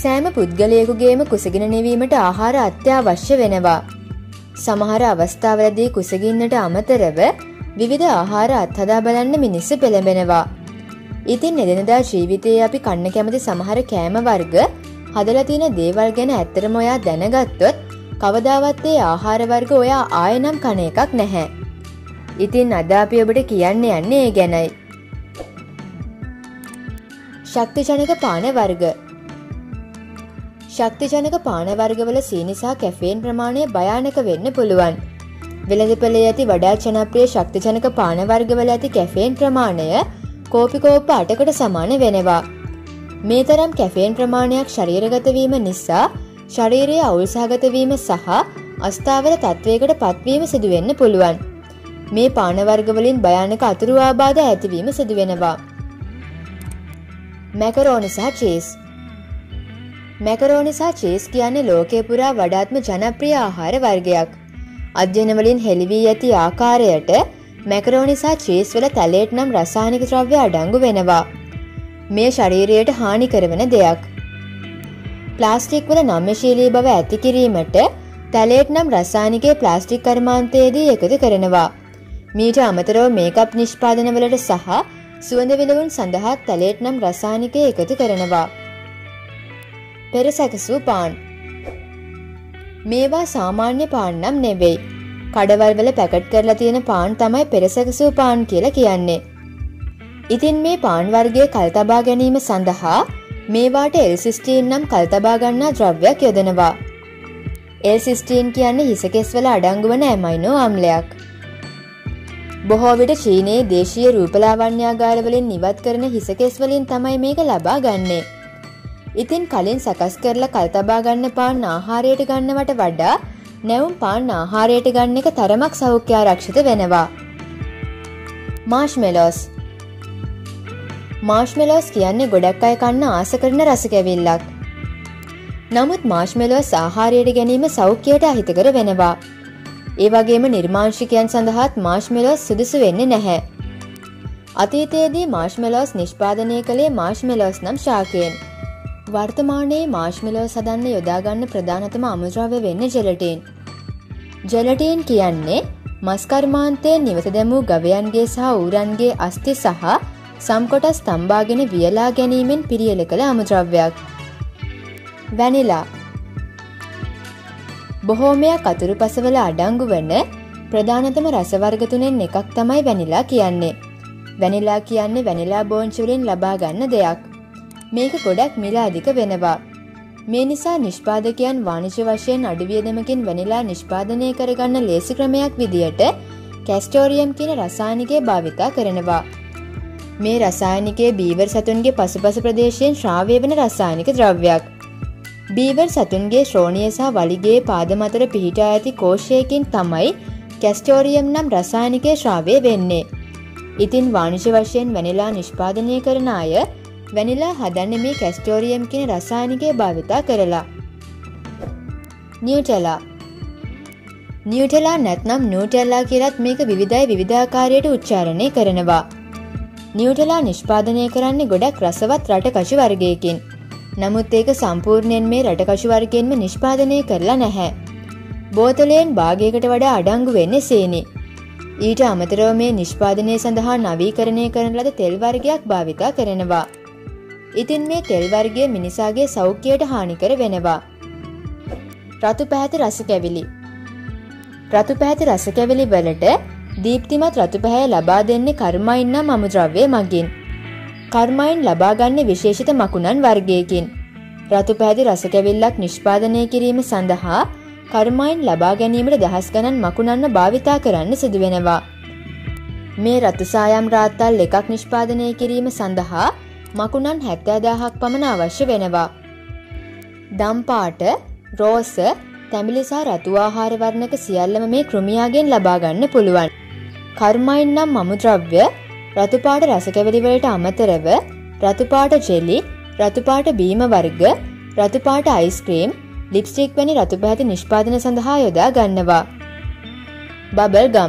සෑම පුද්ගලයෙකුගේම කුසගින නිවීමට ආහාර අත්‍යවශ්‍ය වෙනවා. සමහර අවස්ථාවලදී කුසගින්නට අමතරව විවිධ ආහාර අත්හදා බලන්න මිනිස්සු පෙළඹෙනවා. ඉතින් එදිනදා ජීවිතයේ අපි කන්න කැමති සමහර කෑම වර්ග හදලා තියෙන දේවල් ගැන ඇත්තටම ඔයා දැනගත්තොත් කවදාවත් ඒ ආහාර වර්ග ඔයා ආයෙනම් කන එකක් නැහැ. ඉතින් අද අපි ඔබට කියන්න යන්නේ ඒ ගැනයි. ශක්තිජනක පාන වර්ග. ශක්තිජනක පාන වර්ගවල සීනි සහ කැෆේන් ප්‍රමාණය භයානක වෙන්න පුළුවන්. වෙළඳපොලේ ඇති වඩා ජනප්‍රිය ශක්තිජනක පාන වර්ගවල ඇති කැෆේන් ප්‍රමාණය කෝපි කෝප්ප 8කට සමාන වෙනවා. මේ තරම් කැෆේන් ප්‍රමාණයක් ශරීරගත වීම නිසා ශරීරයේ අවුල් සහගත වීම සහ අස්ථාවර තත්වයකට පත්වීම සිදු වෙන්න පුළුවන්. මේ පාන වර්ග වලින් භයානක අතුරු ආබාධ ඇතිවීම සිදු වෙනවා. මැකරෝනි සහ චීස්. මැකරෝනි සහ චීස් කියන්නේ ලෝකේ පුරා වඩාත්ම ජනප්‍රිය ආහාර වර්ගයක්. අධ්‍යයන වලින් හෙළි වී ඇති ආකාරයට මැකරෝනි සහ චීස් වල තැලේට් නම් රසායනික ද්‍රව්‍ය අඩංගු වෙනවා. මේ ශරීරයට හානි කරන දෙයක්. ප්ලාස්ටික් වල නම්‍යශීලී බව ඇති කිරීමට තැලේට් නම් රසායනිකයේ ප්ලාස්ටික් කර්මාන්තයේදී එකතු කරනවා. මීට අමතරව මේකප් නිෂ්පාදන වලට සහ සුවඳ විලවුන් සඳහා තැලේට් නම් රසායනිකය එකතු කරනවා. පෙරසැකසූ පාන්. මේවා සාමාන්‍ය පාන් නම් නෙවෙයි. කඩවල් වල පැකට් කරලා තියෙන පාන් තමයි පෙරසැකසූ පාන් කියලා කියන්නේ. ඉතින් මේ පාන් වර්ගයේ කල් තබා ගැනීම සඳහා මේවාට එල්-සිස්ටීන් නම් කල් තබා ගන්නා ද්‍රව්‍යයක් යොදනවා. එල්-සිස්ටීන් කියන්නේ හිසකෙස් වල අඩංගු වන ඇමයිනෝ අම්ලයක්. බොහෝ විට චීනයේ දේශීය රූපලාවන්‍යාගාර වලින් නිවත් කරන හිසකෙස් වලින් තමයි මේක ලබා ගන්නෙ. ඉතින් කලින් සකස් කරලා කල් තබා ගන්න පාන් ආහාරයට ගන්නවට වඩා නැවුම් පාන් ආහාරයට ගන්න එක තරමක් සෞඛ්‍ය ආරක්ෂිත වෙනවා. මාෂ්මෙලෝස්. මාෂ්මෙලෝස් කියන්නේ ගොඩක් අය කන්න ආස කරන රස කැවිල්ලක්. නමුත් මාෂ්මෙලෝස් ආහාරයට ගැනීම සෞඛ්‍යයට අහිතකර වෙනවා. ඒ වගේම නිර්මාංශිකයන් සඳහාත් මාෂ්මෙලෝස් සුදුසු වෙන්නේ නැහැ. අතීතයේදී මාෂ්මෙලෝස් නිෂ්පාදනය කළේ මාෂ්මෙලෝස් නම් ශාකයෙන්. වර්තමානයේ මාෂ්මෙලෝස් හදන්න යොදා ගන්න ප්‍රධානතම අමුද්‍රව්‍ය වෙන්නේ ජෙලටින්. ජෙලටින් කියන්නේ මස් කර්මාන්තයෙන් නිවත දැමූ ගවයන්ගේ සහ ඌරන්ගේ අස්ථි සහ සම් කොටස් තම්බාගෙන වියලා ගැනීමෙන් පිරියල කළ අමුද්‍රව්‍යයක්. වැනිලා. බොහෝමයක් අතුරුපසවල අඩංගු වන ප්‍රධානතම රස වර්ග තුනෙන් එකක් තමයි වැනිලා කියන්නේ. වැනිලා කියන්නේ වැනිලා බෝංචි වලින් ලබා ගන්න දෙයක්. මේක ගොඩක් මිල අධික වෙනවා. මේ නිසා නිෂ්පාදකයන් වාණිජ්‍ය වශයෙන් අඩු වියදමකින් වැනිලා නිෂ්පාදනය කරගන්න ලේසි ක්‍රමයක් විදියට කැස්ටෝරියම් කියන රසායනිකය භාවිතා කරනවා. මේ රසායනිකය බීවර් සතුන්ගේ පසුපස ප්‍රදේශයෙන් ශ්‍රාව්‍ය වෙන රසායනික ද්‍රව්‍යයක්. බීවර් සතුන්ගේ ශ්‍රෝණිය සහ වලිගයේ පාදම අතර පිහිටා ඇති කෝෂයකින් තමයි කැස්ටෝරියම් නම් රසායනිකය ශ්‍රාව්‍ය වෙන්නේ. ඉතින් වාණිජ්‍ය වශයෙන් වැනිලා නිෂ්පාදනය කරන අය වැනිලා හදන්නේ මේ කැස්ටෝරියම් කියන රසායනිකය භාවිතා කරලා. නියුටෙලා. නියුටෙලා නැත්නම් නූටෙල්ලා කියලත් මේක විවිධයි විවිධාකාරයට උච්චාරණය කරනවා. නියුටෙලා නිෂ්පාදනය කරන්නේ ගොඩක් රසවත් රටකෂු වර්ගයකින්. නමුත් ඒක සම්පූර්ණයෙන් මේ රටකෂු වර්ගයෙන්ම නිෂ්පාදනය කරලා නැහැ. බෝතලයෙන් භාගයකට වඩා අඩංගු වෙන්නේ සීනි. ඊට අමතරව මේ නිෂ්පාදනය සඳහා නවීකරණය කරන ලද තෙල් වර්ගයක් භාවිතා කරනවා. ඉතින් මේ තෙල් වර්ගය මිනිසාගේ සෞඛ්‍යයට හානිකර වෙනවා. රතු පැහැති රස කැවිලි. රතු පැහැති රස කැවිලි වලට දීප්තිමත් රතු පැහැය ලබා දෙන්නේ කර්මයින් නම් අමුද්‍රව්‍ය මගින්. කර්මයින් ලබා ගන්නේ විශේෂිත මකුණන් වර්ගයකින්. රතු පැහැති රස කැවිල්ලක් නිෂ්පාදනය කිරීම සඳහා කර්මයින් ලබා ගැනීමට දහස් ගණන් මකුණන්ව භාවිතා කරන්න සිදු වෙනවා. මේ රතු සායම් රාත්තල් එකක් නිෂ්පාදනය කිරීම සඳහා මකුණන් 70,000ක් පමණ අවශ්‍ය වෙනවා. දම් පාට, රෝස, තැඹිලි සහ රතු ආහාර වර්ණක සියල්ලම මේ කෘමියාගෙන් ලබා ගන්න පුළුවන්. කර්මයින් නම් අමුද්‍රව්‍ය රතු පාට රස කැවිලි වලට අමතරව රතු පාට ජෙලි, රතු පාට බීම වර්ග, රතු පාට අයිස්ක්‍රීම්, ලිප්ස්ටික් වැනි රතු පැහැති නිෂ්පාදන සඳහා යොදා ගන්නවා. බබල් ගම්.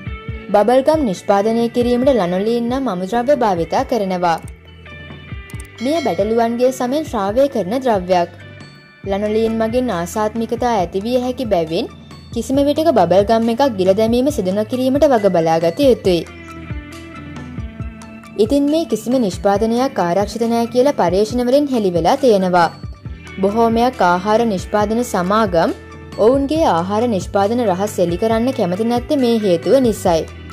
බබල් ගම් නිෂ්පාදනය කිරීමට ලනොලීන් නම් අමුද්‍රව්‍ය භාවිතා කරනවා. මෙය බැටළුවන්ගේ සමෙන් ශ්‍රාවය කරන ද්‍රව්‍යයක්. ලනොලීන් මගින් ආසාත්මිකතා ඇතිවිය හැකි බැවින් කිසිම විටක බබල් ගම් එකක් ගිල දැමීම සිදු නොකිරීමට වග බලාගත යුතුයි. ඉතින් මේ කිසිම නිෂ්පාදනයක් ආරක්ෂිත නැහැ කියලා පර්යේෂණවලින් හෙළි වෙලා තියෙනවා. බොහෝමයක් ආහාර නිෂ්පාදන සමාගම් ඔවුන්ගේ ආහාර නිෂ්පාදන රහස් එළි කරන්න කැමති නැත්තේ මේ හේතුව නිසයි.